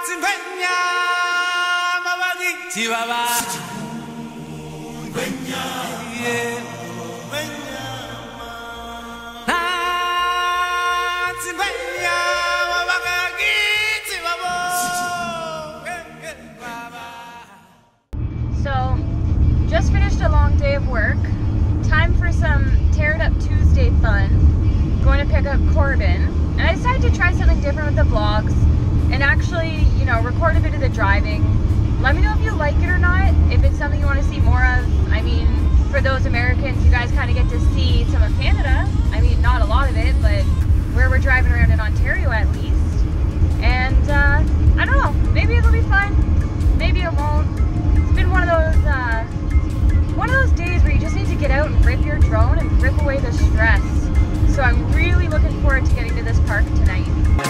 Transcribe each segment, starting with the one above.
So, just finished a long day of work. Time for some Tear It Up Tuesday fun. Going to pick up Corbin. And I decided to try something different with the vlogs and actually, you know, record a bit of the driving. Let me know if you like it or not, if it's something you want to see more of. I mean, for those Americans, you guys kind of get to see some of Canada. I mean, not a lot of it, but where we're driving around in Ontario at least. And I don't know, maybe it'll be fun, maybe it won't. It's been one of those days where you just need to get out and rip your drone and rip away the stress. So I'm really looking forward to getting to this park tonight.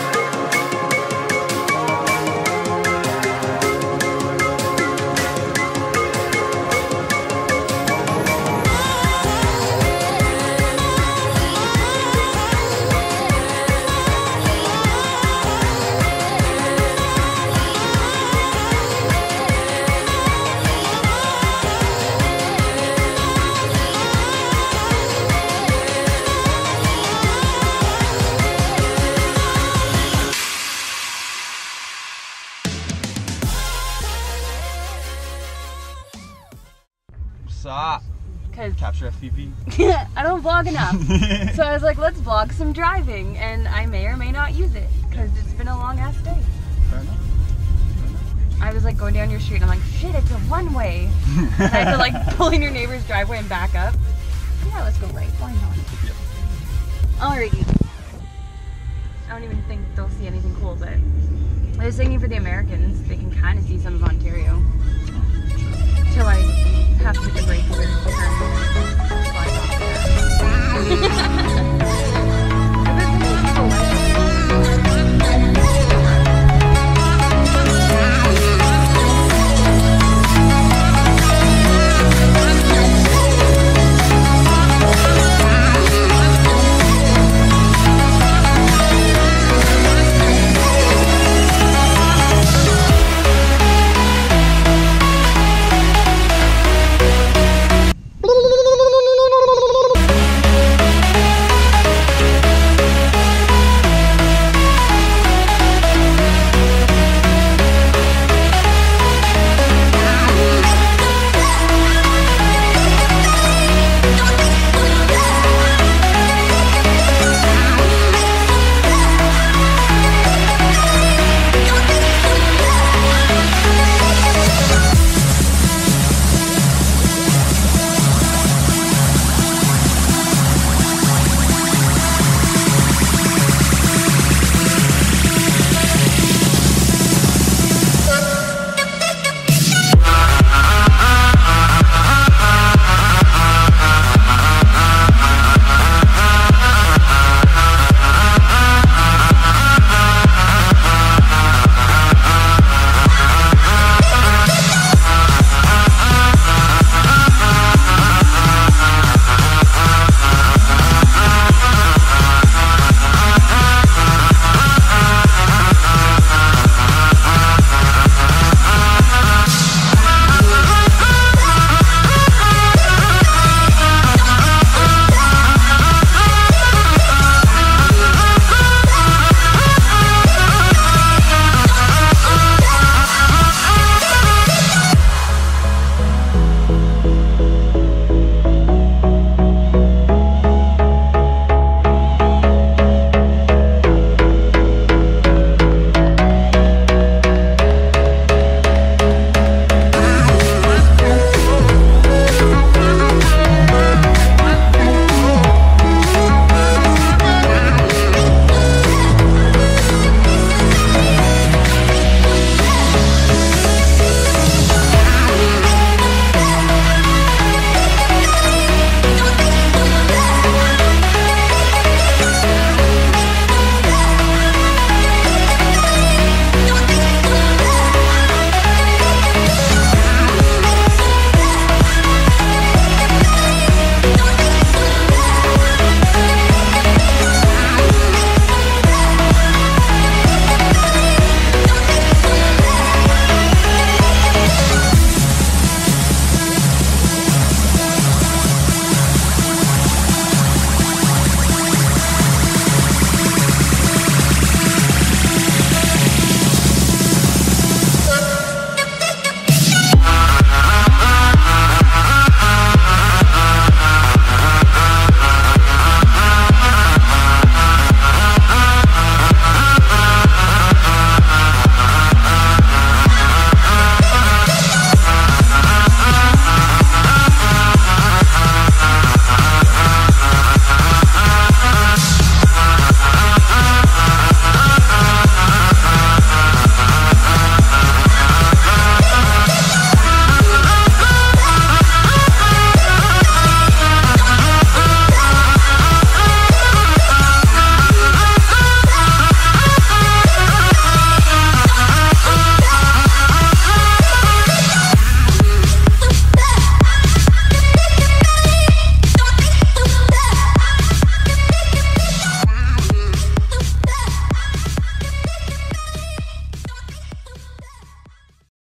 Capture FPV. I don't vlog enough. So I was like, let's vlog some driving, and I may or may not use it because it's been a long ass day. Fair enough. I was like going down your street and I'm like, shit, it's a one-way. And I had to like pull in your neighbor's driveway and back up. Yeah, let's go right. Why not? Yep. Alrighty. I don't even think they'll see anything cool, but I was thinking for the Americans, they can kind of see some of Ontario. Till I have to take a break here and turn. Fly off there.